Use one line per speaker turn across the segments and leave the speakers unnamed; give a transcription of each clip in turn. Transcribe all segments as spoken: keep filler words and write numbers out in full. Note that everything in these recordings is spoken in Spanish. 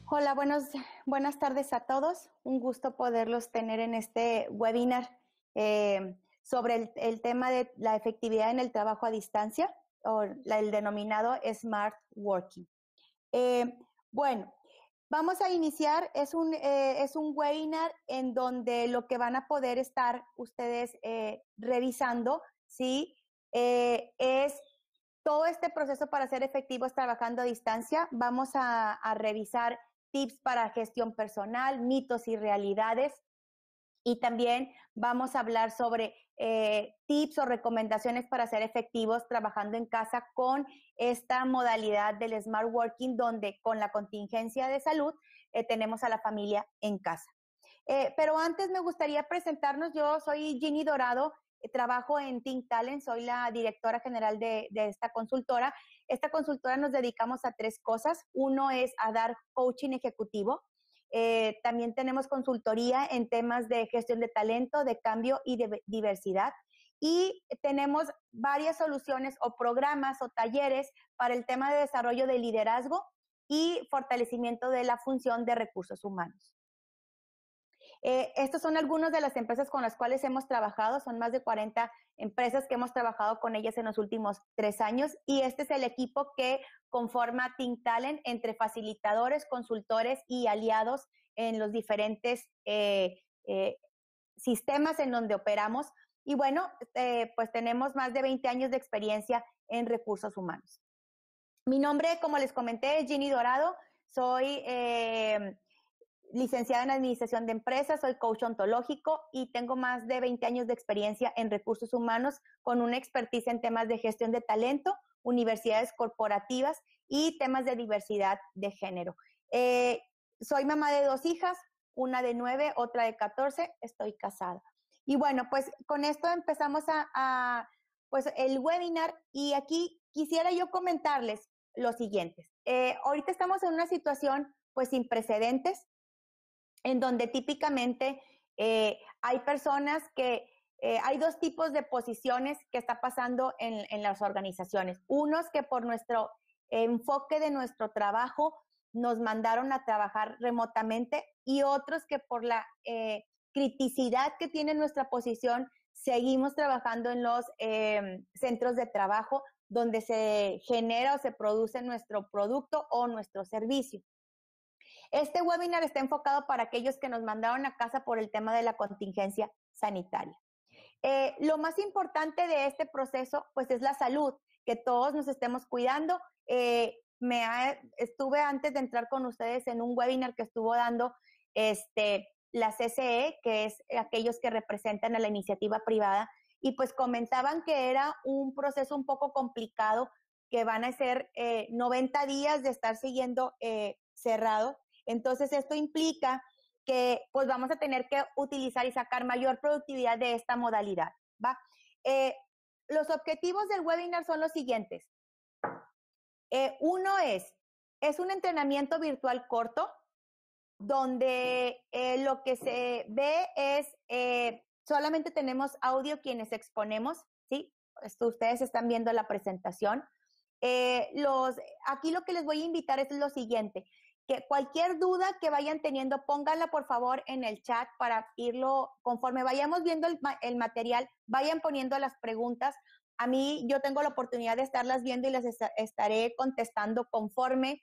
Hola, buenos, buenas tardes a todos. Un gusto poderlos tener en este webinar eh, sobre el, el, tema de la efectividad en el trabajo a distancia, o la, el denominado Smart Working. Eh, bueno, vamos a iniciar. Es un, eh, es un webinar en donde lo que van a poder estar ustedes eh, revisando, ¿sí? Eh, es todo este proceso para ser efectivos trabajando a distancia. Vamos a, a revisar tips para gestión personal, mitos y realidades. Y también vamos a hablar sobre eh, tips o recomendaciones para ser efectivos trabajando en casa con esta modalidad del Smart Working, donde con la contingencia de salud eh, tenemos a la familia en casa. Eh, pero antes me gustaría presentarnos. Yo soy Ginny Dorado, eh, trabajo en Think Talent, soy la directora general de, de esta consultora. Esta consultora nos dedicamos a tres cosas. Uno es a dar coaching ejecutivo. Eh, también tenemos consultoría en temas de gestión de talento, de cambio y de diversidad. Y tenemos varias soluciones o programas o talleres para el tema de desarrollo de liderazgo y fortalecimiento de la función de recursos humanos. Eh, estas son algunas de las empresas con las cuales hemos trabajado. Son más de cuarenta empresas que hemos trabajado con ellas en los últimos tres años, y este es el equipo que conforma Think Talent entre facilitadores, consultores y aliados en los diferentes eh, eh, sistemas en donde operamos. Y bueno, eh, pues tenemos más de veinte años de experiencia en recursos humanos. Mi nombre, como les comenté, es Ginny Dorado. Soy eh, licenciada en Administración de Empresas, soy coach ontológico y tengo más de veinte años de experiencia en recursos humanos con una expertise en temas de gestión de talento, universidades corporativas y temas de diversidad de género. Eh, soy mamá de dos hijas, una de nueve, otra de catorce, estoy casada. Y bueno, pues con esto empezamos a, a pues el webinar, y aquí quisiera yo comentarles lo siguiente. Eh, ahorita estamos en una situación pues sin precedentes, en donde típicamente eh, hay personas que, eh, hay dos tipos de posiciones que está pasando en, en las organizaciones. Unos que por nuestro enfoque de nuestro trabajo nos mandaron a trabajar remotamente, y otros que por la eh, criticidad que tiene nuestra posición seguimos trabajando en los eh, centros de trabajo donde se genera o se produce nuestro producto o nuestro servicio. Este webinar está enfocado para aquellos que nos mandaron a casa por el tema de la contingencia sanitaria. Eh, lo más importante de este proceso, pues, es la salud, que todos nos estemos cuidando. Eh, me ha, estuve antes de entrar con ustedes en un webinar que estuvo dando este, la C C E, que es aquellos que representan a la iniciativa privada, y pues comentaban que era un proceso un poco complicado, que van a ser eh, noventa días de estar siguiendo eh, cerrado. Entonces, esto implica que pues vamos a tener que utilizar y sacar mayor productividad de esta modalidad, ¿va? Eh, los objetivos del webinar son los siguientes. Eh, uno es, es un entrenamiento virtual corto, donde eh, lo que se ve es, eh, solamente tenemos audio quienes exponemos, ¿sí? Esto, ustedes están viendo la presentación. Eh, los, aquí lo que les voy a invitar es lo siguiente, que cualquier duda que vayan teniendo, pónganla por favor en el chat para irlo, conforme vayamos viendo el, el material, vayan poniendo las preguntas. A mí, yo tengo la oportunidad de estarlas viendo y las est estaré contestando conforme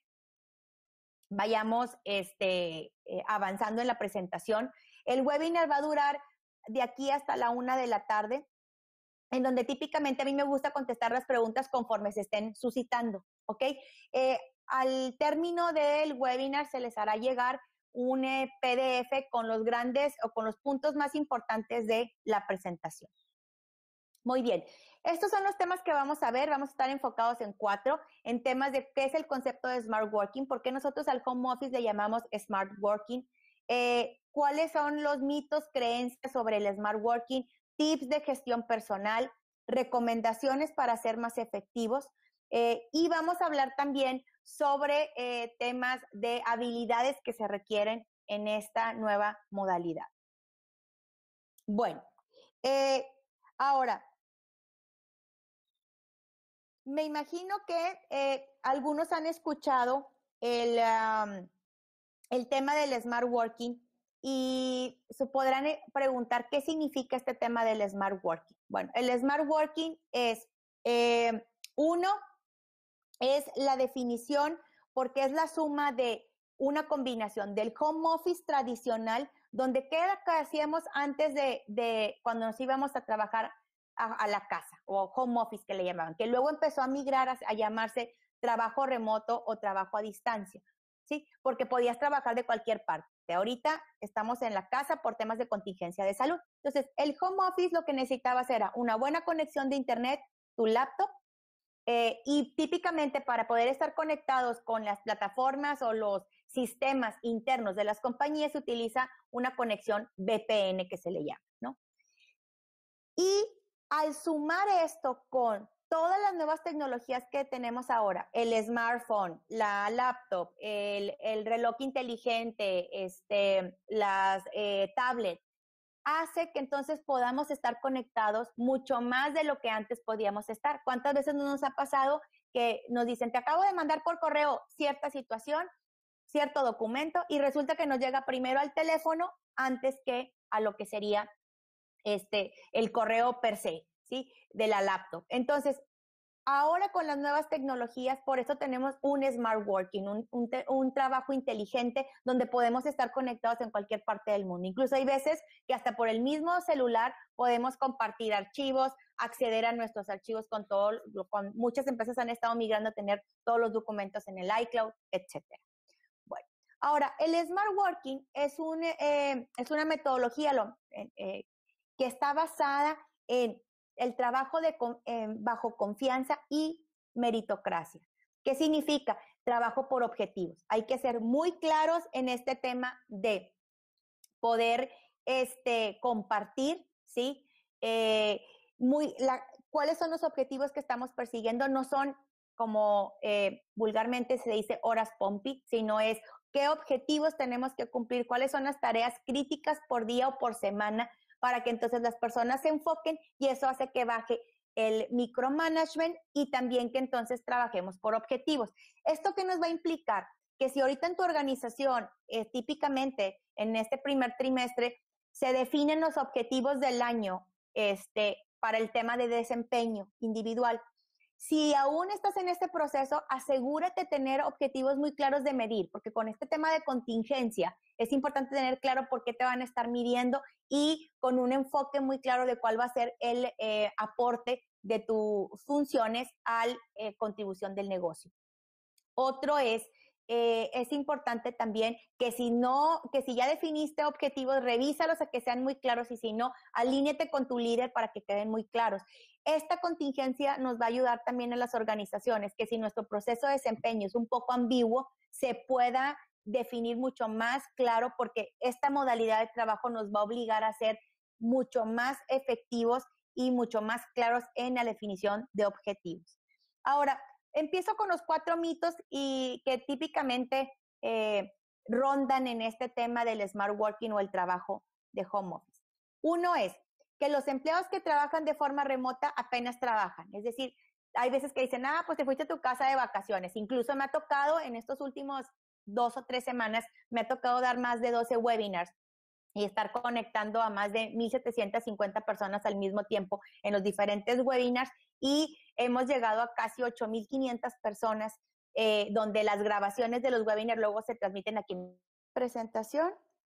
vayamos este, eh, avanzando en la presentación. El webinar va a durar de aquí hasta la una de la tarde, en donde típicamente a mí me gusta contestar las preguntas conforme se estén suscitando, ¿ok? Eh, al término del webinar se les hará llegar un eh, P D F con los grandes o con los puntos más importantes de la presentación. Muy bien, estos son los temas que vamos a ver. Vamos a estar enfocados en cuatro, en temas de qué es el concepto de Smart Working, por qué nosotros al home office le llamamos Smart Working, eh, cuáles son los mitos, creencias sobre el Smart Working, tips de gestión personal, recomendaciones para ser más efectivos, eh, y vamos a hablar también sobre eh, temas de habilidades que se requieren en esta nueva modalidad. Bueno, eh, ahora, me imagino que eh, algunos han escuchado el, um, el tema del smart working y se podrán preguntar qué significa este tema del smart working. Bueno, el smart working es, eh, uno, es la definición porque es la suma de una combinación del home office tradicional, donde qué era que hacíamos antes de, de cuando nos íbamos a trabajar a, a, la casa, o home office que le llamaban, que luego empezó a migrar a, a llamarse trabajo remoto o trabajo a distancia, ¿sí? Porque podías trabajar de cualquier parte. Ahorita estamos en la casa por temas de contingencia de salud. Entonces, el home office lo que necesitabas era una buena conexión de internet, tu laptop, Eh, y típicamente para poder estar conectados con las plataformas o los sistemas internos de las compañías se utiliza una conexión V P N que se le llama, ¿no? Y al sumar esto con todas las nuevas tecnologías que tenemos ahora, el smartphone, la laptop, el, el reloj inteligente, este, las eh, tablets, hace que entonces podamos estar conectados mucho más de lo que antes podíamos estar. ¿Cuántas veces no nos ha pasado que nos dicen, te acabo de mandar por correo cierta situación, cierto documento, y resulta que nos llega primero al teléfono antes que a lo que sería este, el correo per se, ¿sí? De la laptop. Entonces, ahora con las nuevas tecnologías, por eso tenemos un smart working, un, un, un, trabajo inteligente donde podemos estar conectados en cualquier parte del mundo. Incluso hay veces que hasta por el mismo celular podemos compartir archivos, acceder a nuestros archivos con todo, con muchas empresas han estado migrando a tener todos los documentos en el iCloud, etcétera. Bueno, ahora, el smart working es, un, eh, es una metodología lo, eh, eh, que está basada en el trabajo de, eh, bajo confianza y meritocracia. ¿Qué significa? Trabajo por objetivos. Hay que ser muy claros en este tema de poder este, compartir, ¿sí? Eh, muy, la, ¿Cuáles son los objetivos que estamos persiguiendo? No son, como eh, vulgarmente se dice, horas pompi, sino es qué objetivos tenemos que cumplir, cuáles son las tareas críticas por día o por semana para que entonces las personas se enfoquen y eso hace que baje el micromanagement y también que entonces trabajemos por objetivos. ¿Esto qué nos va a implicar? Que si ahorita en tu organización, eh, típicamente en este primer trimestre, se definen los objetivos del año este, para el tema de desempeño individual. Si aún estás en este proceso, asegúrate de tener objetivos muy claros de medir, porque con este tema de contingencia es importante tener claro por qué te van a estar midiendo y con un enfoque muy claro de cuál va a ser el eh, aporte de tus funciones a la eh, contribución del negocio. Otro es, eh, es importante también que si no, que si ya definiste objetivos, revísalos a que sean muy claros y si no, alíñate con tu líder para que queden muy claros. Esta contingencia nos va a ayudar también en las organizaciones, que si nuestro proceso de desempeño es un poco ambiguo, se pueda definir mucho más claro porque esta modalidad de trabajo nos va a obligar a ser mucho más efectivos y mucho más claros en la definición de objetivos. Ahora, empiezo con los cuatro mitos y que típicamente eh, rondan en este tema del smart working o el trabajo de home office. Uno es que los empleados que trabajan de forma remota apenas trabajan. Es decir, hay veces que dicen, ah, pues te fuiste a tu casa de vacaciones. Incluso me ha tocado en estos últimos dos o tres semanas, me ha tocado dar más de doce webinars y estar conectando a más de mil setecientas cincuenta personas al mismo tiempo en los diferentes webinars y hemos llegado a casi ocho mil quinientas personas eh, donde las grabaciones de los webinars luego se transmiten aquí en presentación.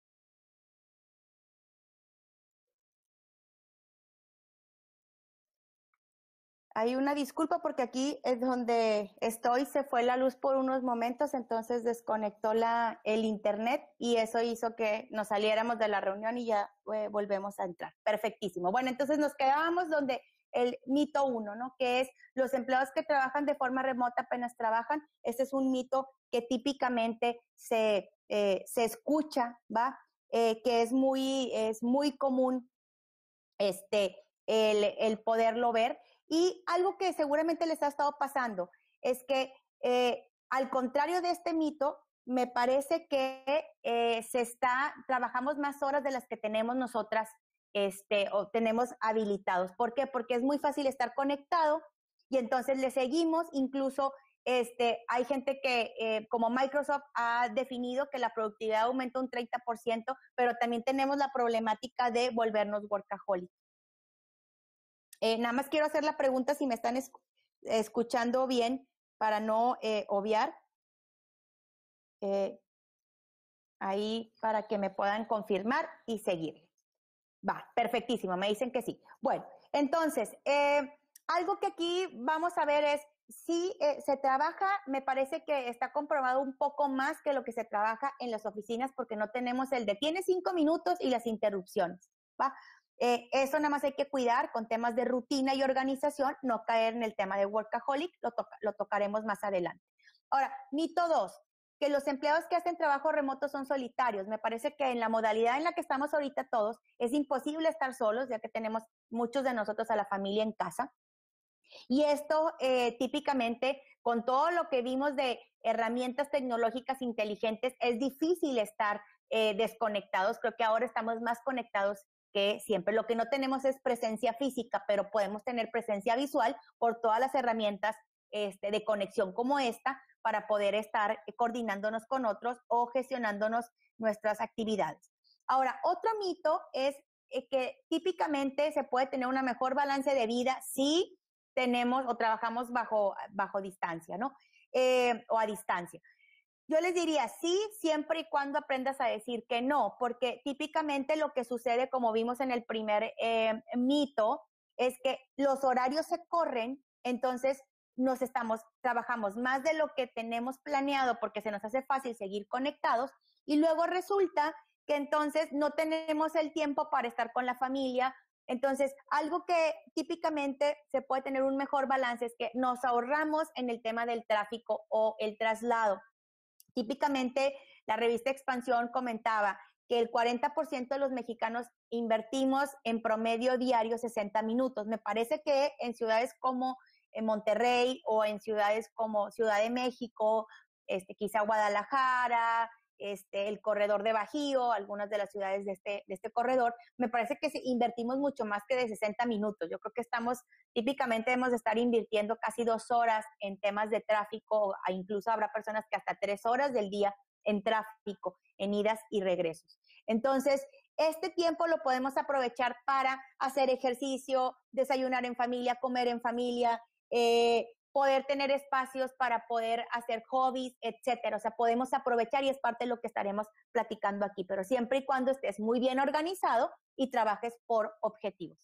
Hay una disculpa porque aquí es donde estoy, se fue la luz por unos momentos, entonces desconectó la, el internet y eso hizo que nos saliéramos de la reunión y ya eh, volvemos a entrar. Perfectísimo. Bueno, entonces nos quedábamos donde el mito uno, ¿no? Que es los empleados que trabajan de forma remota apenas trabajan. Este es un mito que típicamente se, eh, se escucha, ¿va? Eh, que es muy, es muy común este, el, el poderlo ver. Y algo que seguramente les ha estado pasando es que, eh, al contrario de este mito, me parece que eh, se está, trabajamos más horas de las que tenemos nosotras este, o tenemos habilitados. ¿Por qué? Porque es muy fácil estar conectado y entonces le seguimos, incluso Este, hay gente que, eh, como Microsoft, ha definido que la productividad aumenta un treinta por ciento, pero también tenemos la problemática de volvernos workaholic. Eh, nada más quiero hacer la pregunta si me están es, escuchando bien para no eh, obviar. Eh, ahí para que me puedan confirmar y seguir. Va, perfectísimo, me dicen que sí. Bueno, entonces, eh, algo que aquí vamos a ver es, si eh, se trabaja, me parece que está comprobado un poco más que lo que se trabaja en las oficinas, porque no tenemos el de tiene cinco minutos y las interrupciones, ¿va? Eh, eso nada más hay que cuidar con temas de rutina y organización, no caer en el tema de workaholic, lo, toca, lo tocaremos más adelante. Ahora, mito dos, que los empleados que hacen trabajo remoto son solitarios. Me parece que en la modalidad en la que estamos ahorita todos, es imposible estar solos, ya que tenemos muchos de nosotros a la familia en casa. Y esto eh, típicamente, con todo lo que vimos de herramientas tecnológicas inteligentes, es difícil estar eh, desconectados. Creo que ahora estamos más conectados que siempre. Lo que no tenemos es presencia física, pero podemos tener presencia visual por todas las herramientas este, de conexión como esta, para poder estar coordinándonos con otros o gestionándonos nuestras actividades. Ahora, otro mito es que típicamente se puede tener una mejor balance de vida si tenemos o trabajamos bajo, bajo distancia, ¿no? Eh, o a distancia. Yo les diría sí, siempre y cuando aprendas a decir que no, porque típicamente lo que sucede, como vimos en el primer eh, mito, es que los horarios se corren, entonces nos estamos, trabajamos más de lo que tenemos planeado porque se nos hace fácil seguir conectados y luego resulta que entonces no tenemos el tiempo para estar con la familia. Entonces, algo que típicamente se puede tener un mejor balance es que nos ahorramos en el tema del tráfico o el traslado. Típicamente, la revista Expansión comentaba que el cuarenta por ciento de los mexicanos invertimos en promedio diario sesenta minutos. Me parece que en ciudades como en Monterrey o en ciudades como Ciudad de México, este, quizá Guadalajara, este, el corredor de Bajío, algunas de las ciudades de este, de este corredor, me parece que invertimos mucho más que de sesenta minutos. Yo creo que estamos, típicamente debemos de estar invirtiendo casi dos horas en temas de tráfico, incluso habrá personas que hasta tres horas del día en tráfico, en idas y regresos. Entonces, este tiempo lo podemos aprovechar para hacer ejercicio, desayunar en familia, comer en familia, eh, poder tener espacios para poder hacer hobbies, etcétera. O sea, podemos aprovechar y es parte de lo que estaremos platicando aquí, pero siempre y cuando estés muy bien organizado y trabajes por objetivos.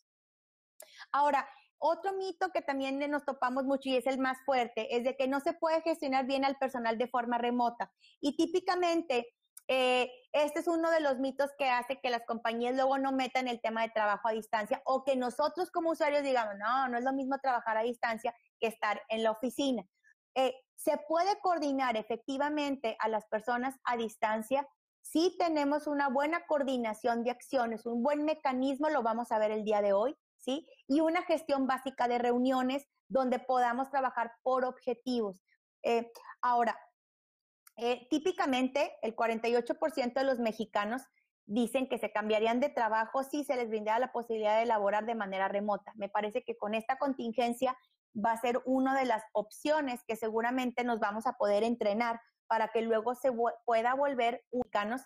Ahora, otro mito que también nos topamos mucho y es el más fuerte, es de que no se puede gestionar bien al personal de forma remota. Y típicamente, eh, este es uno de los mitos que hace que las compañías luego no metan el tema de trabajo a distancia o que nosotros como usuarios digamos, no, no es lo mismo trabajar a distancia que estar en la oficina. Eh, se puede coordinar efectivamente a las personas a distancia si tenemos una buena coordinación de acciones, un buen mecanismo, lo vamos a ver el día de hoy, ¿sí? Y una gestión básica de reuniones donde podamos trabajar por objetivos. Eh, ahora, eh, típicamente el cuarenta y ocho por ciento de los mexicanos dicen que se cambiarían de trabajo si se les brindara la posibilidad de laborar de manera remota. Me parece que con esta contingencia va a ser una de las opciones que seguramente nos vamos a poder entrenar para que luego se pueda volver mexicanos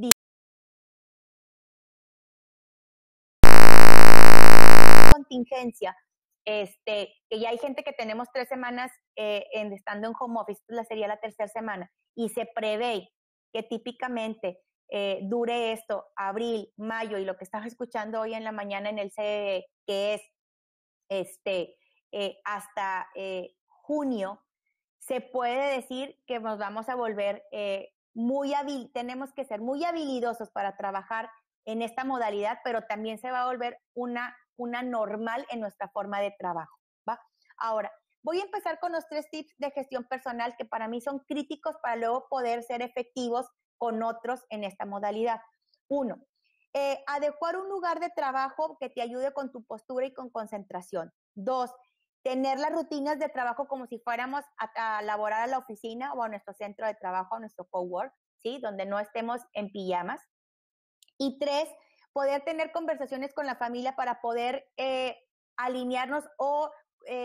contingencia, este, que ya hay gente que tenemos tres semanas eh, en, estando en home office, la sería la tercera semana, y se prevé que típicamente eh, dure esto abril, mayo, y lo que estaba escuchando hoy en la mañana en el C E E, que es este, eh, hasta eh, junio, se puede decir que nos vamos a volver eh, muy hábil, tenemos que ser muy habilidosos para trabajar en esta modalidad, pero también se va a volver una, una normal en nuestra forma de trabajo, ¿va? Ahora, voy a empezar con los tres tips de gestión personal que para mí son críticos para luego poder ser efectivos con otros en esta modalidad. Uno, eh, adecuar un lugar de trabajo que te ayude con tu postura y con concentración. Dos, tener las rutinas de trabajo como si fuéramos a, a laborar a la oficina o a nuestro centro de trabajo, a nuestro cowork, ¿sí? Donde no estemos en pijamas. Y tres, poder tener conversaciones con la familia para poder eh, alinearnos o eh,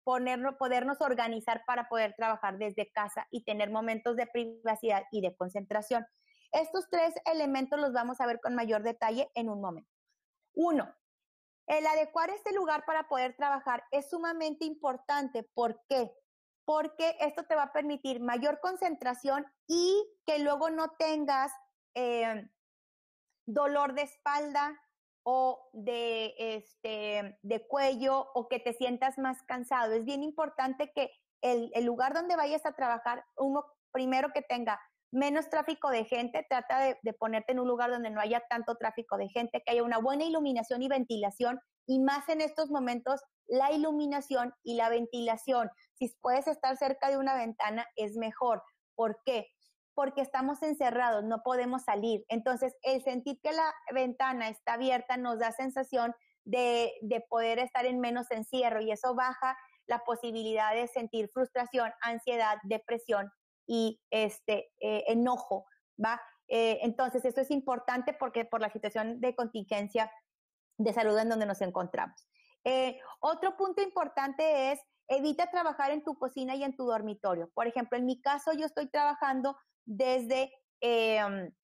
ponernos, podernos organizar para poder trabajar desde casa y tener momentos de privacidad y de concentración. Estos tres elementos los vamos a ver con mayor detalle en un momento. Uno, el adecuar este lugar para poder trabajar es sumamente importante. ¿Por qué? Porque esto te va a permitir mayor concentración y que luego no tengas eh, dolor de espalda o de, este, de cuello o que te sientas más cansado. Es bien importante que el, el lugar donde vayas a trabajar, uno primero que tenga menos tráfico de gente, trata de, de ponerte en un lugar donde no haya tanto tráfico de gente, que haya una buena iluminación y ventilación, y más en estos momentos, la iluminación y la ventilación. Si puedes estar cerca de una ventana, es mejor. ¿Por qué? Porque estamos encerrados, no podemos salir. Entonces, el sentir que la ventana está abierta nos da sensación de, de poder estar en menos encierro, y eso baja la posibilidad de sentir frustración, ansiedad, depresión y este eh, enojo, ¿va? Eh, entonces, eso es importante porque por la situación de contingencia de salud en donde nos encontramos. Eh, otro punto importante es evita trabajar en tu cocina y en tu dormitorio. Por ejemplo, en mi caso, yo estoy trabajando desde, eh,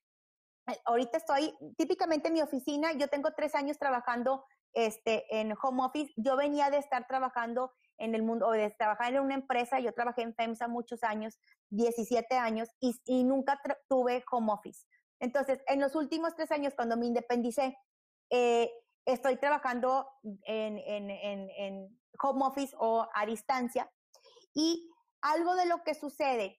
ahorita estoy típicamente en mi oficina. Yo tengo tres años trabajando este, en home office. Yo venía de estar trabajando en el mundo, o de trabajar en una empresa. Yo trabajé en FEMSA muchos años, diecisiete años, y, y nunca tuve home office. Entonces, en los últimos tres años, cuando me independicé, eh, estoy trabajando en, en, en, en home office o a distancia. Y algo de lo que sucede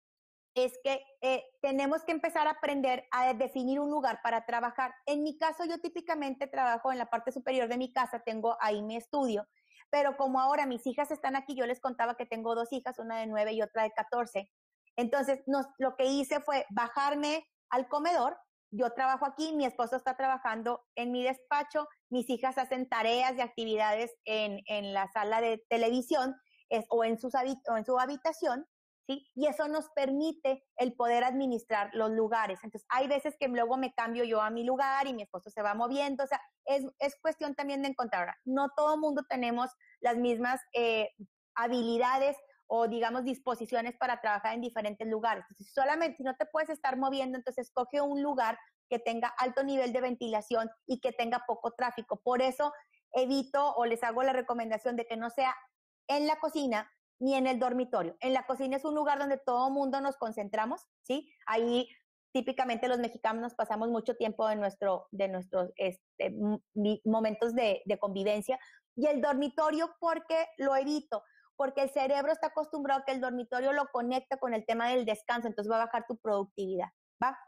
es que eh, tenemos que empezar a aprender a definir un lugar para trabajar. En mi caso, yo típicamente trabajo en la parte superior de mi casa, tengo ahí mi estudio, pero como ahora mis hijas están aquí, yo les contaba que tengo dos hijas, una de nueve y otra de catorce. Entonces, nos, lo que hice fue bajarme al comedor. Yo trabajo aquí, mi esposo está trabajando en mi despacho, mis hijas hacen tareas y actividades en, en la sala de televisión es, o, en sus, o en su habitación. ¿Sí? Y eso nos permite el poder administrar los lugares. Entonces, hay veces que luego me cambio yo a mi lugar y mi esposo se va moviendo. O sea, es, es cuestión también de encontrar. No todo mundo tenemos las mismas eh, habilidades o, digamos, disposiciones para trabajar en diferentes lugares. Entonces, solamente si no te puedes estar moviendo, entonces escoge un lugar que tenga alto nivel de ventilación y que tenga poco tráfico. Por eso evito o les hago la recomendación de que no sea en la cocina ni en el dormitorio. En la cocina es un lugar donde todo mundo nos concentramos, ¿sí? Ahí típicamente los mexicanos nos pasamos mucho tiempo de, nuestro, de nuestros este, momentos de, de convivencia. Y el dormitorio, porque lo evito, porque el cerebro está acostumbrado a que el dormitorio lo conecta con el tema del descanso, entonces va a bajar tu productividad, ¿va?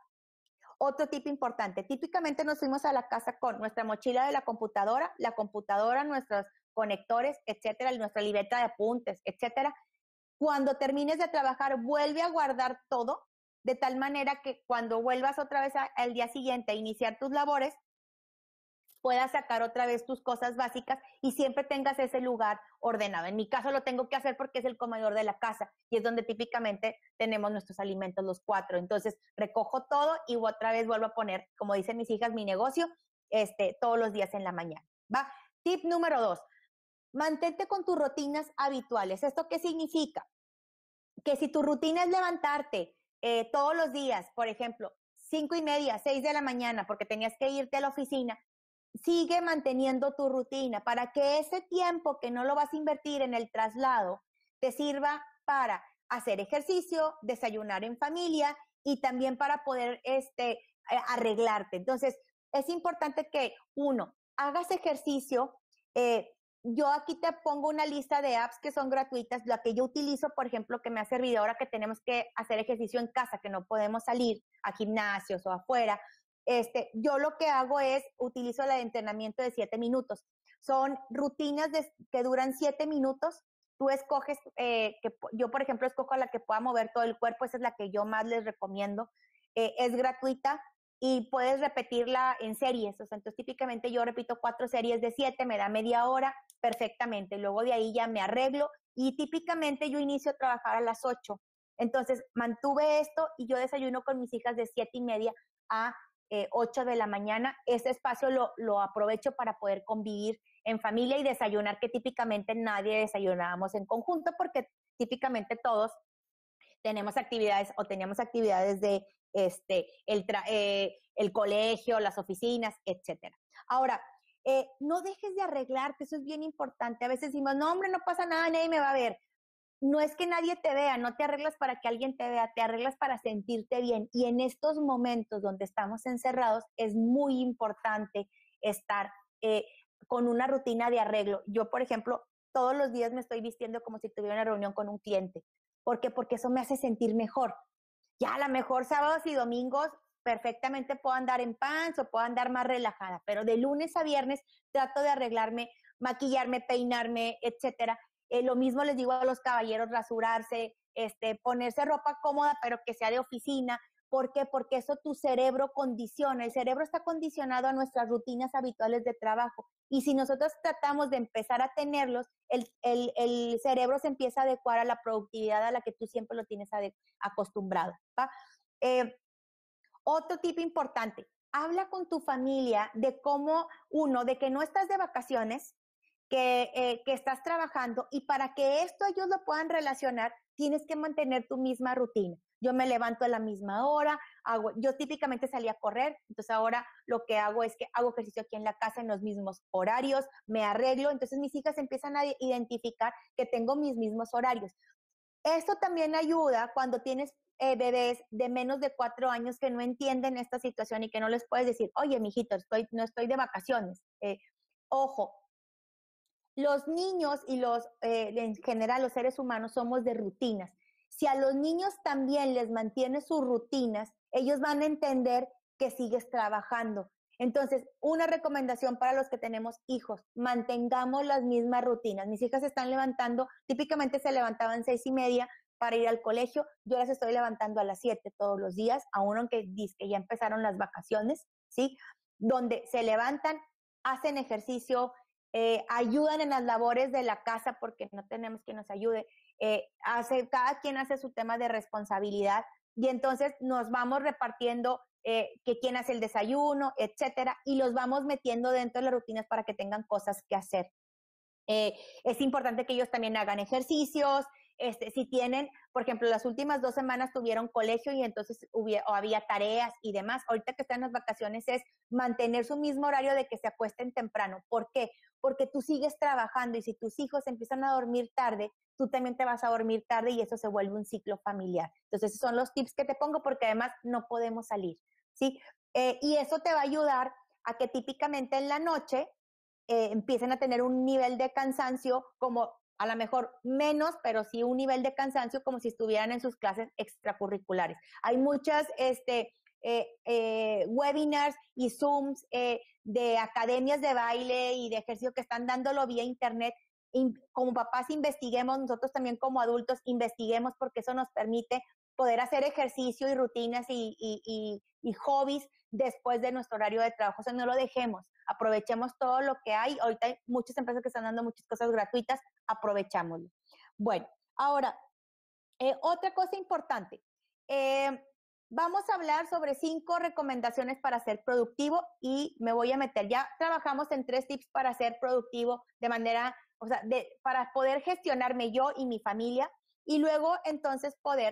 Otro tip importante, típicamente nos fuimos a la casa con nuestra mochila de la computadora, la computadora, nuestros conectores, etcétera, nuestra libreta de apuntes, etcétera. Cuando termines de trabajar, vuelve a guardar todo, de tal manera que cuando vuelvas otra vez al día siguiente a iniciar tus labores, puedas sacar otra vez tus cosas básicas y siempre tengas ese lugar ordenado. En mi caso lo tengo que hacer porque es el comedor de la casa y es donde típicamente tenemos nuestros alimentos los cuatro. Entonces recojo todo y otra vez vuelvo a poner, como dicen mis hijas, mi negocio este, todos los días en la mañana. ¿Va? Tip número dos, mantente con tus rutinas habituales. ¿Esto qué significa? Que si tu rutina es levantarte eh, todos los días, por ejemplo, cinco y media, seis de la mañana, porque tenías que irte a la oficina, sigue manteniendo tu rutina para que ese tiempo que no lo vas a invertir en el traslado te sirva para hacer ejercicio, desayunar en familia y también para poder este, arreglarte. Entonces, es importante que, uno, hagas ejercicio. Eh, yo aquí te pongo una lista de apps que son gratuitas, la que yo utilizo, por ejemplo, que me ha servido ahora que tenemos que hacer ejercicio en casa, que no podemos salir a gimnasios o afuera. Este, yo lo que hago es, utilizo el entrenamiento de siete minutos. Son rutinas de, que duran siete minutos. Tú escoges, eh, que yo por ejemplo escojo la que pueda mover todo el cuerpo, esa es la que yo más les recomiendo. Eh, es gratuita y puedes repetirla en series. O sea, entonces típicamente yo repito cuatro series de siete, me da media hora perfectamente. Luego de ahí ya me arreglo y típicamente yo inicio a trabajar a las ocho. Entonces mantuve esto y yo desayuno con mis hijas de siete y media a eh, ocho de la mañana, ese espacio lo, lo aprovecho para poder convivir en familia y desayunar, que típicamente nadie desayunábamos en conjunto porque típicamente todos tenemos actividades o teníamos actividades de este, el, tra eh, el colegio, las oficinas, etcétera. Ahora, eh, no dejes de arreglarte, eso es bien importante. A veces decimos, no, hombre, no pasa nada, nadie me va a ver. No es que nadie te vea, no te arreglas para que alguien te vea, te arreglas para sentirte bien. Y en estos momentos donde estamos encerrados, es muy importante estar eh, con una rutina de arreglo. Yo, por ejemplo, todos los días me estoy vistiendo como si tuviera una reunión con un cliente. ¿Por qué? Porque eso me hace sentir mejor. Ya a lo mejor sábados y domingos perfectamente puedo andar en pants o puedo andar más relajada, pero de lunes a viernes trato de arreglarme, maquillarme, peinarme, etcétera. Eh, lo mismo les digo a los caballeros, rasurarse, este, ponerse ropa cómoda, pero que sea de oficina. ¿Por qué? Porque eso tu cerebro condiciona. El cerebro está condicionado a nuestras rutinas habituales de trabajo. Y si nosotros tratamos de empezar a tenerlos, el, el, el cerebro se empieza a adecuar a la productividad a la que tú siempre lo tienes acostumbrado. ¿Va? Eh, otro tip importante, habla con tu familia de cómo, uno, de que no estás de vacaciones, que, eh, que estás trabajando, y para que esto ellos lo puedan relacionar, tienes que mantener tu misma rutina. Yo me levanto a la misma hora, hago, yo típicamente salía a correr, entonces ahora lo que hago es que hago ejercicio aquí en la casa en los mismos horarios, me arreglo, entonces mis hijas empiezan a identificar que tengo mis mismos horarios. Esto también ayuda cuando tienes eh, bebés de menos de cuatro años que no entienden esta situación y que no les puedes decir, oye, mijito, estoy, no estoy de vacaciones. Eh, ojo, los niños y los, eh, en general los seres humanos somos de rutinas. Si a los niños también les mantienes sus rutinas, ellos van a entender que sigues trabajando. Entonces, una recomendación para los que tenemos hijos, mantengamos las mismas rutinas. Mis hijas se están levantando, típicamente se levantaban seis y media para ir al colegio, yo las estoy levantando a las siete todos los días, aún aunque dice que ya empezaron las vacaciones, ¿sí? Donde se levantan, hacen ejercicio, eh, ayudan en las labores de la casa porque no tenemos quien nos ayude, eh, hace, cada quien hace su tema de responsabilidad y entonces nos vamos repartiendo eh, que quién hace el desayuno, etcétera, y los vamos metiendo dentro de las rutinas para que tengan cosas que hacer. Eh, es importante que ellos también hagan ejercicios, este, si tienen, por ejemplo, las últimas dos semanas tuvieron colegio y entonces hubiera, o había tareas y demás. Ahorita que están en las vacaciones es mantener su mismo horario de que se acuesten temprano. ¿Por qué? Porque tú sigues trabajando y si tus hijos empiezan a dormir tarde, tú también te vas a dormir tarde y eso se vuelve un ciclo familiar. Entonces, esos son los tips que te pongo porque además no podemos salir, ¿sí? Eh, y eso te va a ayudar a que típicamente en la noche eh, empiecen a tener un nivel de cansancio como a lo mejor menos, pero sí un nivel de cansancio como si estuvieran en sus clases extracurriculares. Hay muchas este, eh, eh, webinars y Zooms eh, de academias de baile y de ejercicio que están dándolo vía internet. In, como papás investiguemos, nosotros también como adultos investiguemos porque eso nos permite poder hacer ejercicio y rutinas y, y, y, y hobbies después de nuestro horario de trabajo. O sea, no lo dejemos, aprovechemos todo lo que hay. Ahorita hay muchas empresas que están dando muchas cosas gratuitas, aprovechámoslo. Bueno, ahora, eh, otra cosa importante. Eh, vamos a hablar sobre cinco recomendaciones para ser productivo y me voy a meter. Ya trabajamos en tres tips para ser productivo de manera, o sea, de, para poder gestionarme yo y mi familia y luego entonces poder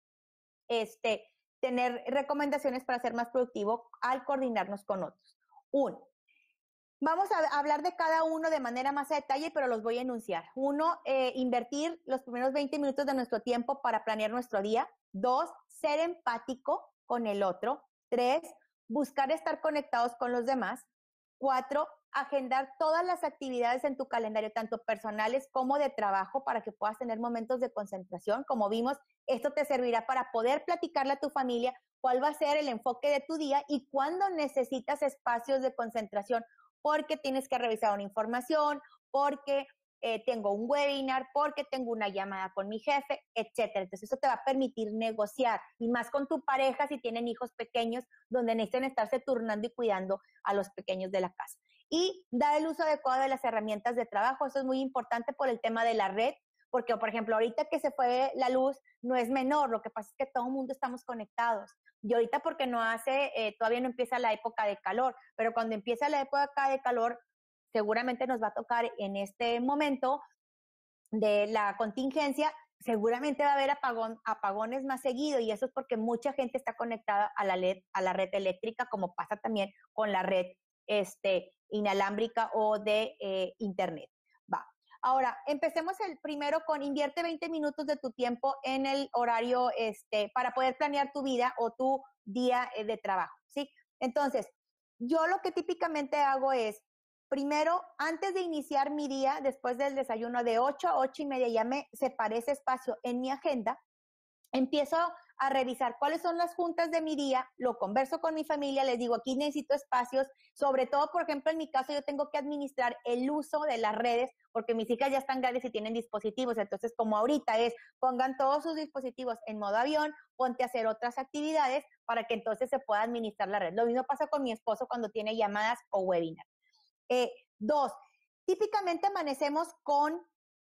este, tener recomendaciones para ser más productivo al coordinarnos con otros. Uno, vamos a hablar de cada uno de manera más a detalle, pero los voy a enunciar. Uno, eh, invertir los primeros veinte minutos de nuestro tiempo para planear nuestro día. Dos, ser empático con el otro. Tres, buscar estar conectados con los demás. Cuatro, agendar todas las actividades en tu calendario, tanto personales como de trabajo, para que puedas tener momentos de concentración. Como vimos, esto te servirá para poder platicarle a tu familia cuál va a ser el enfoque de tu día y cuándo necesitas espacios de concentración, porque tienes que revisar una información, porque eh, tengo un webinar, porque tengo una llamada con mi jefe, etcétera. Entonces, eso te va a permitir negociar, y más con tu pareja si tienen hijos pequeños, donde necesitan estarse turnando y cuidando a los pequeños de la casa. Y dar el uso adecuado de las herramientas de trabajo, eso es muy importante por el tema de la red, porque, por ejemplo, ahorita que se fue la luz, no es menor, lo que pasa es que todo el mundo estamos conectados. Y ahorita porque no hace, eh, todavía no empieza la época de calor, pero cuando empieza la época de calor, seguramente nos va a tocar en este momento de la contingencia, seguramente va a haber apagón, apagones más seguido y eso es porque mucha gente está conectada a la, LED, a la red eléctrica, como pasa también con la red este, inalámbrica o de eh, internet. Va. Ahora, empecemos el primero con invierte veinte minutos de tu tiempo en el horario este, para poder planear tu vida o tu día eh, de trabajo, ¿sí? Entonces, yo lo que típicamente hago es, primero, antes de iniciar mi día, después del desayuno de ocho a ocho y media, ya me separé ese espacio en mi agenda, empiezo a revisar cuáles son las juntas de mi día, lo converso con mi familia, les digo, aquí necesito espacios, sobre todo, por ejemplo, en mi caso, yo tengo que administrar el uso de las redes, porque mis hijas ya están grandes y tienen dispositivos, entonces, como ahorita es, pongan todos sus dispositivos en modo avión, ponte a hacer otras actividades para que entonces se pueda administrar la red. Lo mismo pasa con mi esposo cuando tiene llamadas o webinars. Eh, dos, típicamente amanecemos con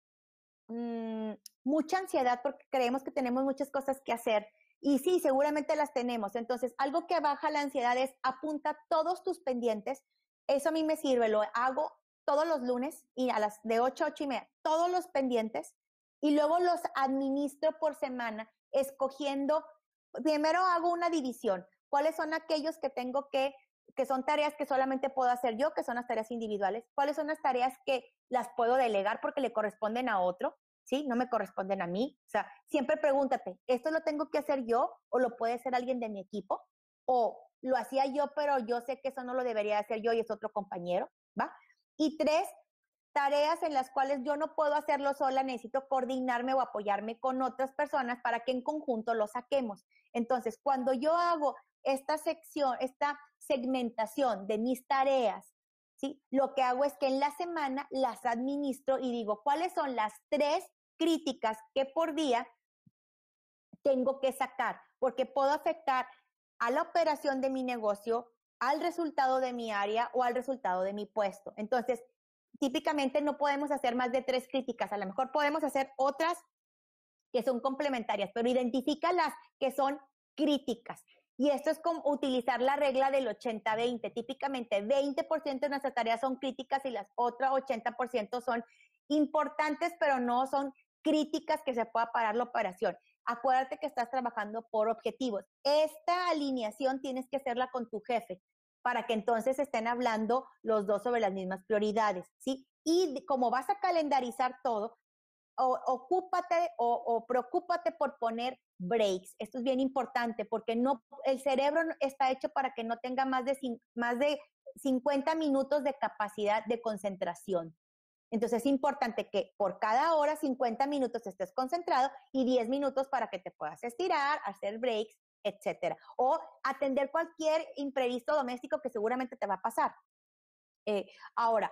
mmm, mucha ansiedad porque creemos que tenemos muchas cosas que hacer y sí, seguramente las tenemos. Entonces, algo que baja la ansiedad es apunta todos tus pendientes. Eso a mí me sirve, lo hago todos los lunes y a las de ocho a ocho y media, todos los pendientes y luego los administro por semana escogiendo, primero hago una división. ¿Cuáles son aquellos que tengo que que son tareas que solamente puedo hacer yo, que son las tareas individuales? ¿Cuáles son las tareas que las puedo delegar porque le corresponden a otro? ¿Sí? No me corresponden a mí. O sea, siempre pregúntate, ¿esto lo tengo que hacer yo o lo puede hacer alguien de mi equipo? ¿O lo hacía yo, pero yo sé que eso no lo debería hacer yo y es otro compañero? ¿Va? Y tres, tareas en las cuales yo no puedo hacerlo sola, necesito coordinarme o apoyarme con otras personas para que en conjunto lo saquemos. Entonces, cuando yo hago esta sección, esta segmentación de mis tareas, ¿sí? Lo que hago es que en la semana las administro y digo, ¿cuáles son las tres críticas que por día tengo que sacar? Porque puedo afectar a la operación de mi negocio, al resultado de mi área o al resultado de mi puesto. Entonces, típicamente no podemos hacer más de tres críticas. A lo mejor podemos hacer otras que son complementarias, pero identifica las que son críticas. Y esto es como utilizar la regla del ochenta veinte. Típicamente veinte por ciento de nuestras tareas son críticas y las otras ochenta por ciento son importantes, pero no son críticas que se pueda parar la operación. Acuérdate que estás trabajando por objetivos. Esta alineación tienes que hacerla con tu jefe para que entonces estén hablando los dos sobre las mismas prioridades, ¿sí? Y como vas a calendarizar todo, o, ocúpate o, o preocúpate por poner breaks. Esto es bien importante porque no, el cerebro está hecho para que no tenga más de, más de cincuenta minutos de capacidad de concentración. Entonces es importante que por cada hora cincuenta minutos estés concentrado y diez minutos para que te puedas estirar, hacer breaks, etcétera. O atender cualquier imprevisto doméstico que seguramente te va a pasar. Eh, ahora,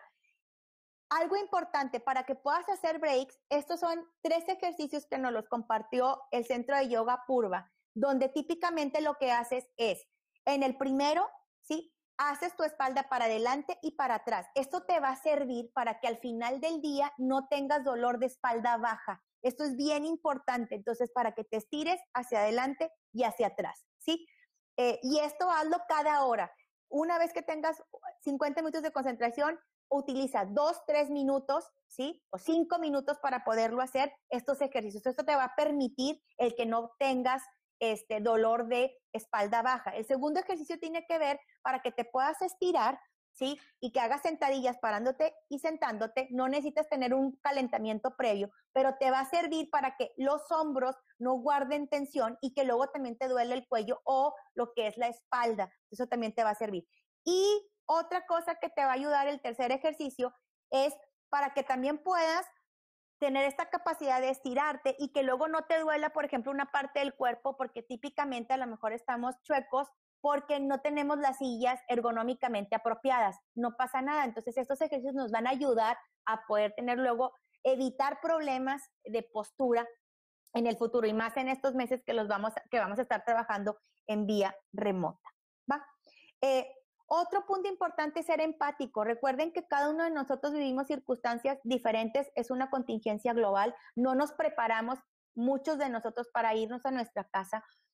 algo importante para que puedas hacer breaks, estos son tres ejercicios que nos los compartió el Centro de Yoga Purva, donde típicamente lo que haces es, en el primero, ¿sí? Haces tu espalda para adelante y para atrás. Esto te va a servir para que al final del día no tengas dolor de espalda baja. Esto es bien importante, entonces, para que te estires hacia adelante y hacia atrás, ¿sí? Eh, y esto hazlo cada hora. Una vez que tengas cincuenta minutos de concentración, utiliza dos, tres minutos, ¿sí? O cinco minutos para poderlo hacer estos ejercicios. Esto te va a permitir el que no tengas este dolor de espalda baja. El segundo ejercicio tiene que ver para que te puedas estirar, ¿sí? Y que hagas sentadillas parándote y sentándote. No necesitas tener un calentamiento previo, pero te va a servir para que los hombros no guarden tensión y que luego también te duele el cuello o lo que es la espalda. Eso también te va a servir. Y otra cosa que te va a ayudar el tercer ejercicio es para que también puedas tener esta capacidad de estirarte y que luego no te duela, por ejemplo, una parte del cuerpo, porque típicamente a lo mejor estamos chuecos porque no tenemos las sillas ergonómicamente apropiadas. No pasa nada. Entonces, estos ejercicios nos van a ayudar a poder tener luego, evitar problemas de postura en el futuro y más en estos meses que los vamos, que vamos a estar trabajando en vía remota, ¿va? Eh, Otro punto importante es ser empático. Recuerden que cada uno de nosotros vivimos circunstancias diferentes, es una contingencia global, no nos preparamos muchos de nosotros para irnos a nuestra casa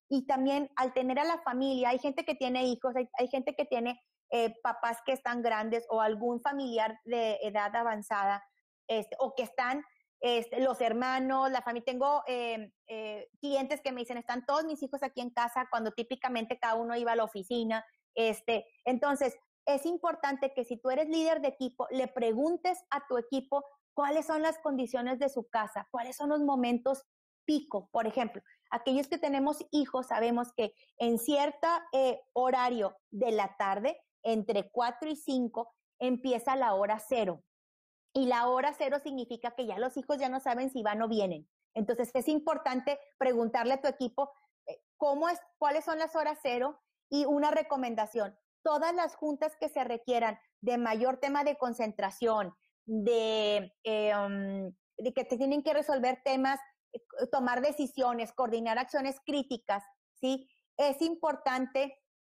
Y también al tener a la familia, hay gente que tiene hijos, hay, hay gente que tiene eh, papás que están grandes o algún familiar de edad avanzada, este, o que están este, los hermanos, la familia. Tengo eh, eh, clientes que me dicen, están todos mis hijos aquí en casa, cuando típicamente cada uno iba a la oficina. Este, entonces, es importante que si tú eres líder de equipo, le preguntes a tu equipo cuáles son las condiciones de su casa, cuáles son los momentos pico. Por ejemplo, aquellos que tenemos hijos sabemos que en cierto eh, horario de la tarde, entre cuatro y cinco, empieza la hora cero. Y la hora cero significa que ya los hijos ya no saben si van o vienen. Entonces es importante preguntarle a tu equipo eh, cómo es, cuáles son las horas cero. Y una recomendación, todas las juntas que se requieran de mayor tema de concentración, de, eh, um, de que te tienen que resolver temas, eh, tomar decisiones, coordinar acciones críticas, ¿sí? Es importante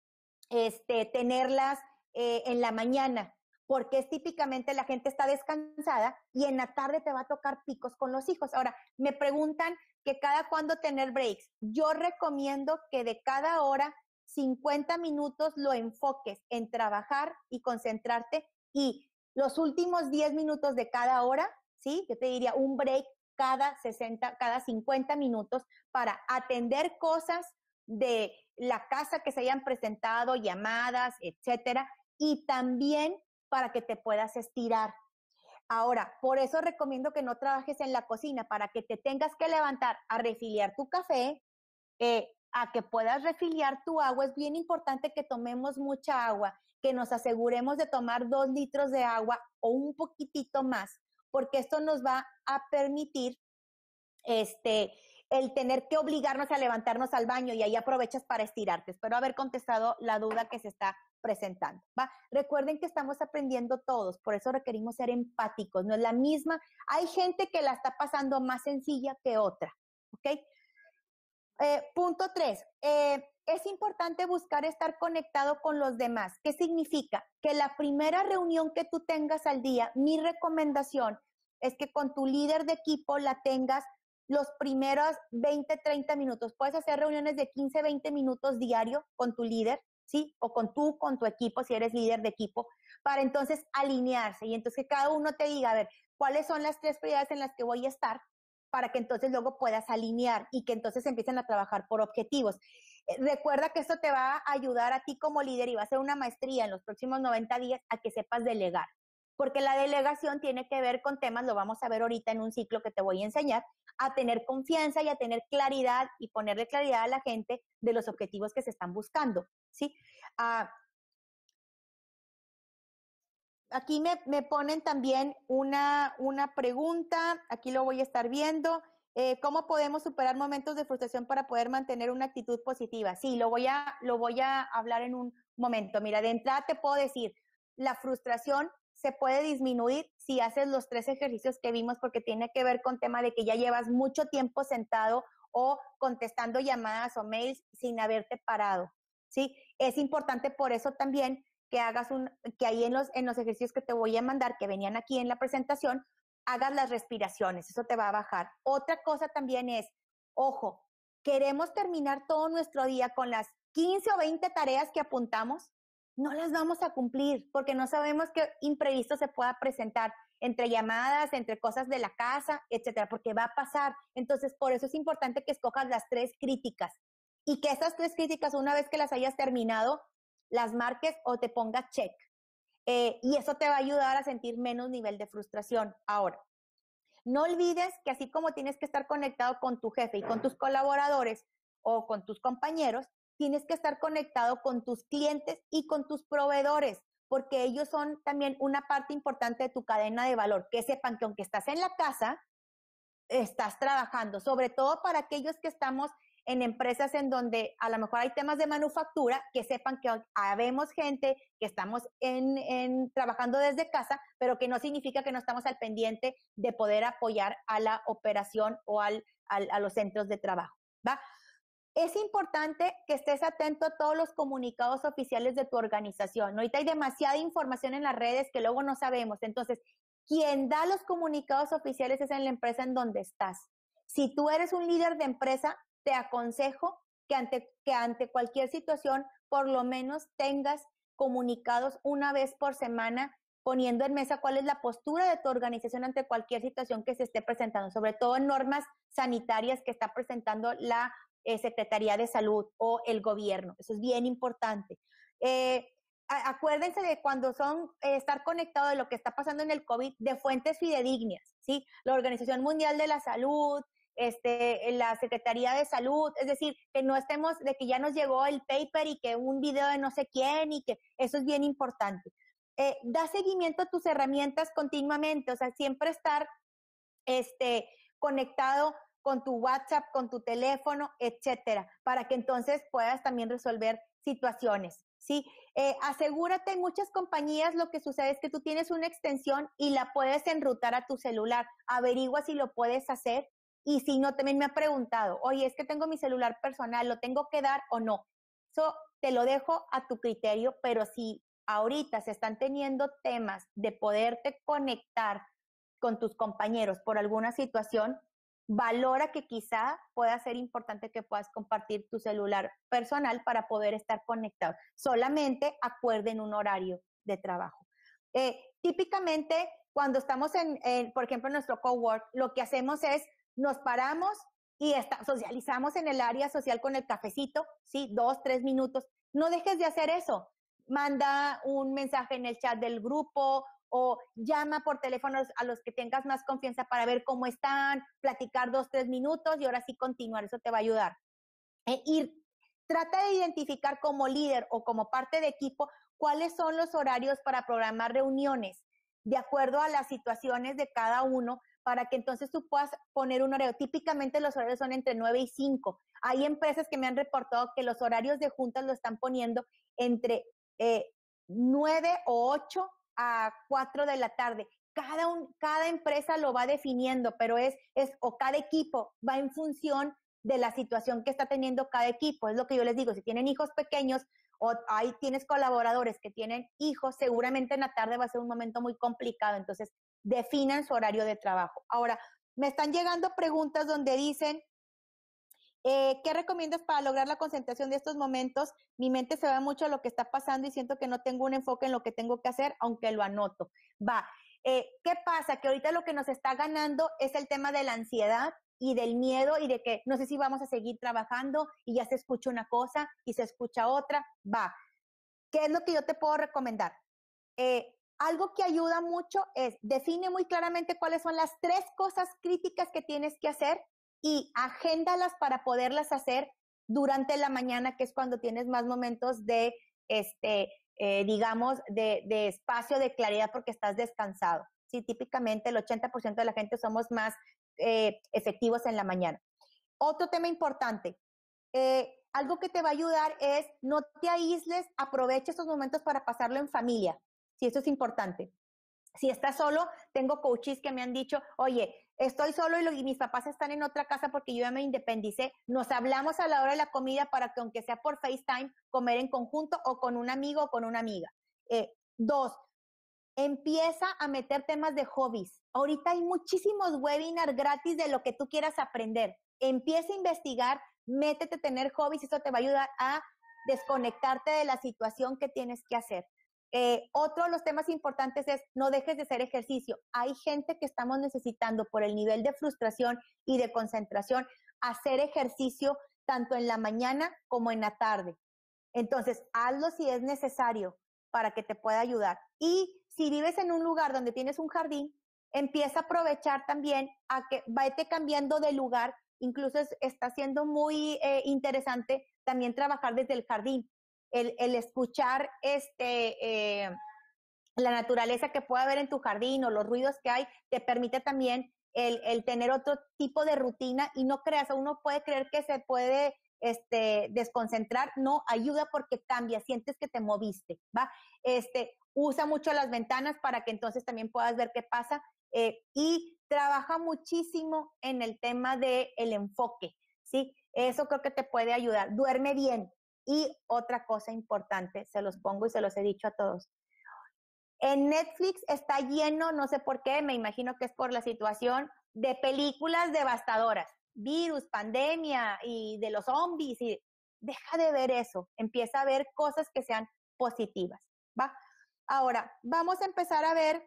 este, tenerlas eh, en la mañana, porque es típicamente la gente está descansada y en la tarde te va a tocar picos con los hijos. Ahora, me preguntan que cada cuándo tener breaks. Yo recomiendo que de cada hora cincuenta minutos lo enfoques en trabajar y concentrarte, y los últimos diez minutos de cada hora, ¿sí? Yo te diría un break cada sesenta, cada cincuenta minutos para atender cosas de la casa que se hayan presentado, llamadas, etcétera, y también para que te puedas estirar. Ahora, por eso recomiendo que no trabajes en la cocina, para que te tengas que levantar a refiliar tu café, eh, a que puedas refiliar tu agua. Es bien importante que tomemos mucha agua, que nos aseguremos de tomar dos litros de agua o un poquitito más, porque esto nos va a permitir este, el tener que obligarnos a levantarnos al baño, y ahí aprovechas para estirarte. Espero haber contestado la duda que se está presentando, ¿va? Recuerden que estamos aprendiendo todos, por eso requerimos ser empáticos, no es la misma. Hay gente que la está pasando más sencilla que otra, ¿ok? Eh, punto tres, eh, es importante buscar estar conectado con los demás. ¿Qué significa? Que la primera reunión que tú tengas al día, mi recomendación es que con tu líder de equipo la tengas los primeros veinte, treinta minutos. Puedes hacer reuniones de quince, veinte minutos diario con tu líder, ¿sí? O con tú, con tu equipo, si eres líder de equipo, para entonces alinearse y entonces que cada uno te diga, a ver, ¿cuáles son las tres prioridades en las que voy a estar? Para que entonces luego puedas alinear y que entonces empiecen a trabajar por objetivos. Eh, recuerda que esto te va a ayudar a ti como líder, y va a ser una maestría en los próximos noventa días, a que sepas delegar. Porque la delegación tiene que ver con temas, lo vamos a ver ahorita en un ciclo que te voy a enseñar, a tener confianza y a tener claridad y ponerle claridad a la gente de los objetivos que se están buscando, ¿sí? Ah, aquí me, me ponen también una, una pregunta, aquí lo voy a estar viendo. Eh, ¿Cómo podemos superar momentos de frustración para poder mantener una actitud positiva? Sí, lo voy a, lo voy a hablar en un momento. Mira, de entrada te puedo decir, la frustración se puede disminuir si haces los tres ejercicios que vimos, porque tiene que ver con tema de que ya llevas mucho tiempo sentado o contestando llamadas o mails sin haberte parado, ¿sí? Es importante por eso también que hagas un, que ahí en los, en los ejercicios que te voy a mandar, que venían aquí en la presentación, hagas las respiraciones, eso te va a bajar. Otra cosa también es, ojo, queremos terminar todo nuestro día con las quince o veinte tareas que apuntamos, no las vamos a cumplir porque no sabemos qué imprevisto se pueda presentar entre llamadas, entre cosas de la casa, etcétera, porque va a pasar. Entonces, por eso es importante que escojas las tres críticas y que esas tres críticas, una vez que las hayas terminado, las marques o te pongas check. Eh, y eso te va a ayudar a sentir menos nivel de frustración. Ahora, no olvides que así como tienes que estar conectado con tu jefe y con tus colaboradores o con tus compañeros, tienes que estar conectado con tus clientes y con tus proveedores, porque ellos son también una parte importante de tu cadena de valor. Que sepan que aunque estás en la casa, estás trabajando, sobre todo para aquellos que estamos en empresas en donde a lo mejor hay temas de manufactura, que sepan que habemos gente que estamos en, en, trabajando desde casa, pero que no significa que no estamos al pendiente de poder apoyar a la operación o al, al, a los centros de trabajo, ¿va? Es importante que estés atento a todos los comunicados oficiales de tu organización. Ahorita hay demasiada información en las redes que luego no sabemos. Entonces, quien da los comunicados oficiales es en la empresa en donde estás. Si tú eres un líder de empresa, te aconsejo que ante, que ante cualquier situación, por lo menos tengas comunicados una vez por semana, poniendo en mesa cuál es la postura de tu organización ante cualquier situación que se esté presentando, sobre todo en normas sanitarias que está presentando la eh, Secretaría de Salud o el gobierno. Eso es bien importante. Eh, acuérdense de cuando son eh, estar conectado de lo que está pasando en el COVID, de fuentes fidedignas, ¿sí? La Organización Mundial de la Salud, este, la Secretaría de Salud, es decir, que no estemos de que ya nos llegó el paper y que un video de no sé quién y que eso es bien importante. Eh, da seguimiento a tus herramientas continuamente, o sea, siempre estar este, conectado con tu WhatsApp, con tu teléfono, etcétera, para que entonces puedas también resolver situaciones, ¿sí? Eh, asegúrate, en muchas compañías lo que sucede es que tú tienes una extensión y la puedes enrutar a tu celular. Averigua si lo puedes hacer y si no, también me ha preguntado, oye, es que tengo mi celular personal, ¿lo tengo que dar o no? Eso te lo dejo a tu criterio, pero si ahorita se están teniendo temas de poderte conectar con tus compañeros por alguna situación, valora que quizá pueda ser importante que puedas compartir tu celular personal para poder estar conectado. Solamente acuerden un horario de trabajo. Eh, típicamente, cuando estamos en, en, por ejemplo, en nuestro cowork, lo que hacemos es nos paramos y está, socializamos en el área social con el cafecito, ¿sí? Dos, tres minutos. No dejes de hacer eso. Manda un mensaje en el chat del grupo, o llama por teléfono a los que tengas más confianza para ver cómo están, platicar dos, tres minutos y ahora sí continuar, eso te va a ayudar. Eh, y trata de identificar como líder o como parte de equipo cuáles son los horarios para programar reuniones de acuerdo a las situaciones de cada uno para que entonces tú puedas poner un horario. Típicamente los horarios son entre nueve y cinco. Hay empresas que me han reportado que los horarios de juntas lo están poniendo entre eh, nueve o ocho a cuatro de la tarde. Cada, un, cada empresa lo va definiendo, pero es, es, o cada equipo va en función de la situación que está teniendo cada equipo. Es lo que yo les digo, si tienen hijos pequeños o ahí tienes colaboradores que tienen hijos, seguramente en la tarde va a ser un momento muy complicado, entonces definan su horario de trabajo. Ahora, me están llegando preguntas donde dicen, Eh, ¿qué recomiendas para lograr la concentración de estos momentos? Mi mente se va mucho a lo que está pasando y siento que no tengo un enfoque en lo que tengo que hacer, aunque lo anoto. Va, eh, ¿qué pasa? Que ahorita lo que nos está ganando es el tema de la ansiedad y del miedo y de que no sé si vamos a seguir trabajando y ya se escucha una cosa y se escucha otra. Va, ¿qué es lo que yo te puedo recomendar? Eh, algo que ayuda mucho es define muy claramente cuáles son las tres cosas críticas que tienes que hacer y agéndalas para poderlas hacer durante la mañana, que es cuando tienes más momentos de, este, eh, digamos, de, de espacio, de claridad, porque estás descansado. Sí, típicamente el ochenta por ciento de la gente somos más eh, efectivos en la mañana. Otro tema importante, eh, algo que te va a ayudar es no te aísles, aprovecha estos momentos para pasarlo en familia. Sí, eso es importante. Si estás solo, tengo coaches que me han dicho, oye, estoy solo y, lo, y mis papás están en otra casa porque yo ya me independicé. Nos hablamos a la hora de la comida para que aunque sea por FaceTime, comer en conjunto o con un amigo o con una amiga. Eh, dos, empieza a meter temas de hobbies. Ahorita hay muchísimos webinars gratis de lo que tú quieras aprender. Empieza a investigar, métete a tener hobbies, eso te va a ayudar a desconectarte de la situación que tienes que hacer. Eh, otro de los temas importantes es no dejes de hacer ejercicio. Hay gente que estamos necesitando por el nivel de frustración y de concentración hacer ejercicio tanto en la mañana como en la tarde. Entonces, hazlo si es necesario para que te pueda ayudar. Y si vives en un lugar donde tienes un jardín, empieza a aprovechar también a que vete cambiando de lugar. Incluso es, está siendo muy eh, interesante también trabajar desde el jardín. El, el escuchar este, eh, la naturaleza que puede haber en tu jardín o los ruidos que hay, te permite también el, el tener otro tipo de rutina y no creas, uno puede creer que se puede este, desconcentrar, no, ayuda porque cambia, sientes que te moviste, ¿va? Este, usa mucho las ventanas para que entonces también puedas ver qué pasa eh, y trabaja muchísimo en el tema del enfoque, ¿sí? Eso creo que te puede ayudar, duerme bien. Y otra cosa importante, se los pongo y se los he dicho a todos. En Netflix está lleno, no sé por qué, me imagino que es por la situación, de películas devastadoras, virus, pandemia y de los zombies. Y deja de ver eso, empieza a ver cosas que sean positivas, ¿va? Ahora, vamos a empezar a ver,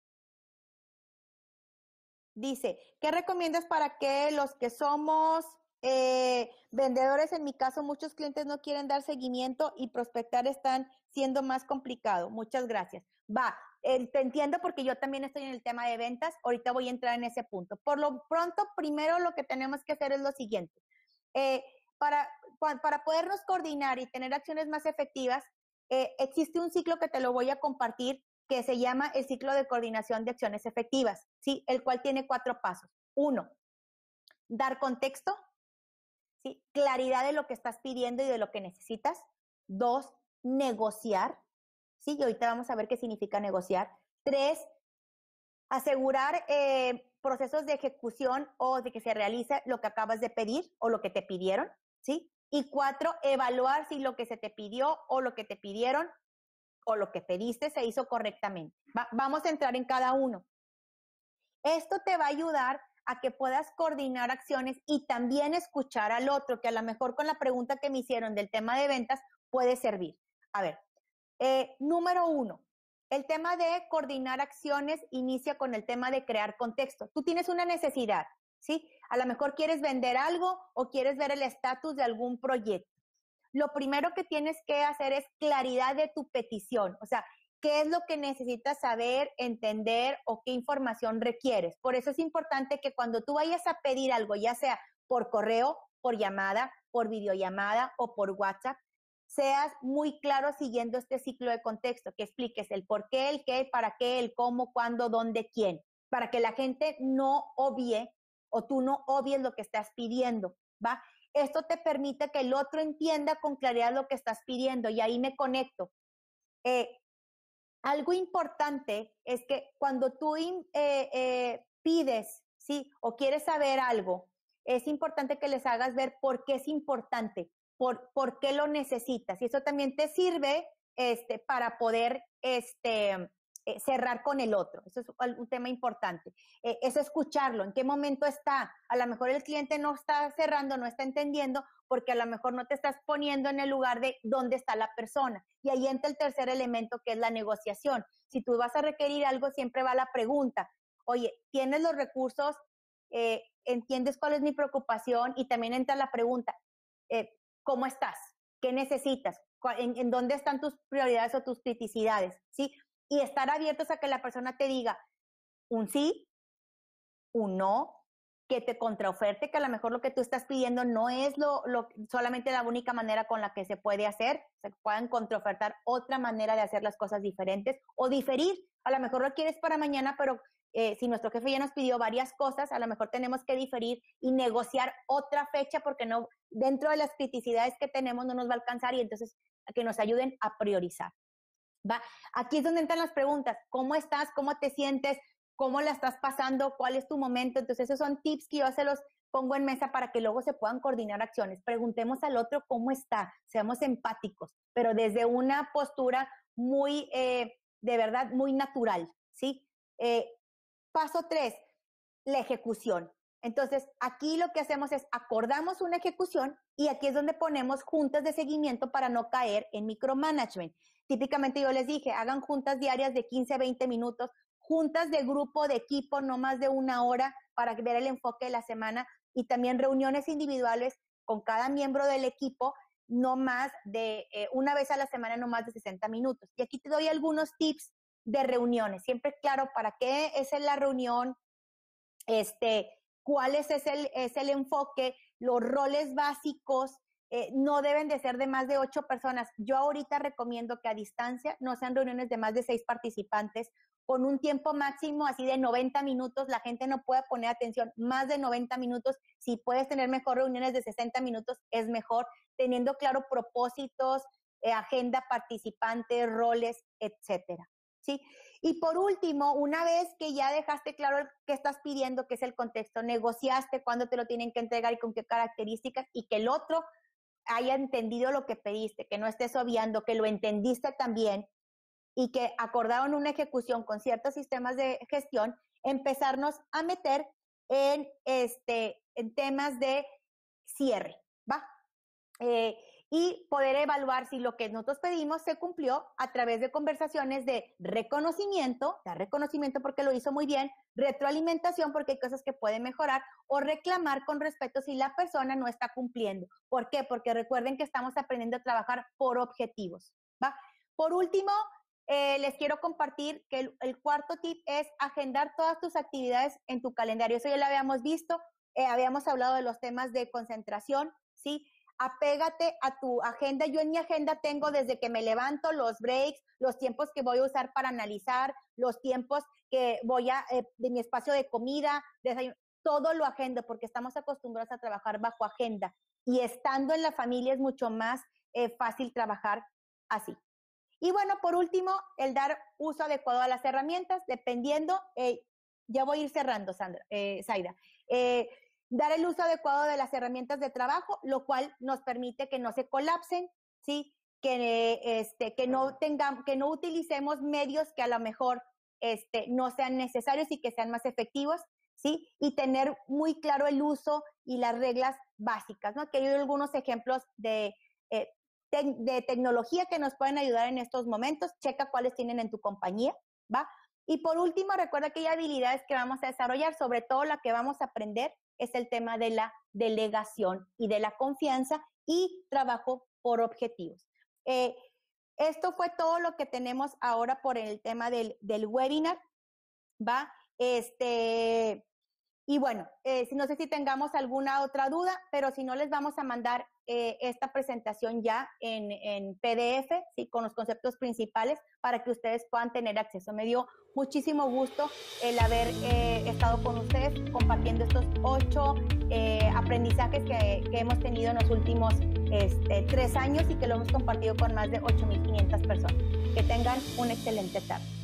dice, ¿qué recomiendas para que los que somos eh, vendedores, en mi caso, muchos clientes no quieren dar seguimiento y prospectar están siendo más complicado? Muchas gracias. Va, eh, te entiendo porque yo también estoy en el tema de ventas, ahorita voy a entrar en ese punto. Por lo pronto, primero lo que tenemos que hacer es lo siguiente. Eh, para, para podernos coordinar y tener acciones más efectivas, eh, existe un ciclo que te lo voy a compartir que se llama el ciclo de coordinación de acciones efectivas, ¿sí? El cual tiene cuatro pasos. Uno, dar contexto, ¿sí? Claridad de lo que estás pidiendo y de lo que necesitas. Dos, negociar, ¿sí? Y ahorita vamos a ver qué significa negociar. Tres, asegurar eh, procesos de ejecución o de que se realice lo que acabas de pedir o lo que te pidieron, ¿sí? Y cuatro, evaluar si lo que se te pidió o lo que te pidieron o lo que pediste se hizo correctamente. Va, vamos a entrar en cada uno. Esto te va a ayudar a que puedas coordinar acciones y también escuchar al otro, que a lo mejor con la pregunta que me hicieron del tema de ventas puede servir. A ver, eh, número uno, el tema de coordinar acciones inicia con el tema de crear contexto. Tú tienes una necesidad, ¿sí? A lo mejor quieres vender algo o quieres ver el estatus de algún proyecto. Lo primero que tienes que hacer es claridad de tu petición, o sea, qué es lo que necesitas saber, entender o qué información requieres. Por eso es importante que cuando tú vayas a pedir algo, ya sea por correo, por llamada, por videollamada o por WhatsApp, seas muy claro siguiendo este ciclo de contexto, que expliques el por qué, el qué, para qué, el cómo, cuándo, dónde, quién, para que la gente no obvie o tú no obvies lo que estás pidiendo, ¿va? Esto te permite que el otro entienda con claridad lo que estás pidiendo y ahí me conecto. Eh, algo importante es que cuando tú eh, eh, pides, ¿sí? O quieres saber algo, es importante que les hagas ver por qué es importante, por, por qué lo necesitas. Y eso también te sirve este, para poder este, eh, cerrar con el otro. Eso es un tema importante. Eh, es escucharlo, en qué momento está. A lo mejor el cliente no está cerrando, no está entendiendo, porque a lo mejor no te estás poniendo en el lugar de dónde está la persona. Y ahí entra el tercer elemento, que es la negociación. Si tú vas a requerir algo, siempre va la pregunta. Oye, ¿tienes los recursos? Eh, ¿Entiendes cuál es mi preocupación? Y también entra la pregunta, eh, ¿cómo estás? ¿Qué necesitas? ¿En, en dónde están tus prioridades o tus criticidades? ¿Sí? Y estar abiertos a que la persona te diga un sí, un no, que te contraoferte, que a lo mejor lo que tú estás pidiendo no es lo, lo solamente la única manera con la que se puede hacer, se pueden contraofertar otra manera de hacer las cosas diferentes o diferir. A lo mejor lo quieres para mañana, pero eh, si nuestro jefe ya nos pidió varias cosas, a lo mejor tenemos que diferir y negociar otra fecha porque no, dentro de las criticidades que tenemos no nos va a alcanzar y entonces a que nos ayuden a priorizar. ¿Va? Aquí es donde entran las preguntas. ¿Cómo estás? ¿Cómo te sientes? ¿Cómo la estás pasando? ¿Cuál es tu momento? Entonces, esos son tips que yo se los pongo en mesa para que luego se puedan coordinar acciones. Preguntemos al otro cómo está, seamos empáticos, pero desde una postura muy, eh, de verdad, muy natural, ¿sí? Eh, paso tres, la ejecución. Entonces, aquí lo que hacemos es acordamos una ejecución y aquí es donde ponemos juntas de seguimiento para no caer en micromanagement. Típicamente yo les dije, hagan juntas diarias de quince a veinte minutos, juntas de grupo, de equipo, no más de una hora para ver el enfoque de la semana y también reuniones individuales con cada miembro del equipo, no más de eh, una vez a la semana, no más de sesenta minutos. Y aquí te doy algunos tips de reuniones. Siempre claro, ¿para qué es la reunión? Este, ¿cuál es, es, el, es el enfoque? Los roles básicos. Eh, no deben de ser de más de ocho personas. Yo ahorita recomiendo que a distancia no sean reuniones de más de seis participantes, con un tiempo máximo así de noventa minutos. La gente no puede poner atención más de noventa minutos. Si puedes tener mejor reuniones de sesenta minutos, es mejor, teniendo claro propósitos, eh, agenda, participantes, roles, etcétera. ¿Sí? Y por último, una vez que ya dejaste claro qué estás pidiendo, que es el contexto, negociaste cuándo te lo tienen que entregar y con qué características, y que el otro haya entendido lo que pediste, que no estés obviando, que lo entendiste también y que acordaron una ejecución con ciertos sistemas de gestión, empezarnos a meter en, este, en temas de cierre, ¿va? Eh, y poder evaluar si lo que nosotros pedimos se cumplió a través de conversaciones de reconocimiento, de reconocimiento porque lo hizo muy bien, retroalimentación porque hay cosas que pueden mejorar, o reclamar con respeto si la persona no está cumpliendo. ¿Por qué? Porque recuerden que estamos aprendiendo a trabajar por objetivos, ¿va? Por último, eh, les quiero compartir que el, el cuarto tip es agendar todas tus actividades en tu calendario. Eso ya lo habíamos visto, eh, habíamos hablado de los temas de concentración, ¿sí? Apégate a tu agenda. Yo en mi agenda tengo desde que me levanto los breaks, los tiempos que voy a usar para analizar, los tiempos que voy a, eh, de mi espacio de comida, desayuno, todo lo agendo porque estamos acostumbrados a trabajar bajo agenda y estando en la familia es mucho más eh, fácil trabajar así. Y bueno, por último, el dar uso adecuado a las herramientas, dependiendo, eh, ya voy a ir cerrando, Sandra, eh, Zaida, eh, dar el uso adecuado de las herramientas de trabajo, lo cual nos permite que no se colapsen, ¿sí? Que, este, que, no, tengamos, que no utilicemos medios que a lo mejor este, no sean necesarios y que sean más efectivos, ¿sí? Y tener muy claro el uso y las reglas básicas, ¿no? Que hay algunos ejemplos de, eh, te, de tecnología que nos pueden ayudar en estos momentos. Checa cuáles tienen en tu compañía, ¿va? Y por último, recuerda que hay habilidades que vamos a desarrollar, sobre todo la que vamos a aprender es el tema de la delegación y de la confianza y trabajo por objetivos. Eh, esto fue todo lo que tenemos ahora por el tema del, del webinar, ¿va? Este, y bueno, eh, no sé si tengamos alguna otra duda, pero si no les vamos a mandar eh, esta presentación ya en, en P D F, ¿sí? Con los conceptos principales para que ustedes puedan tener acceso. Me dio muchísimo gusto el haber eh, estado con ustedes compartiendo estos ocho eh, aprendizajes que, que hemos tenido en los últimos este, tres años y que lo hemos compartido con más de ocho mil quinientas personas. Que tengan una excelente tarde.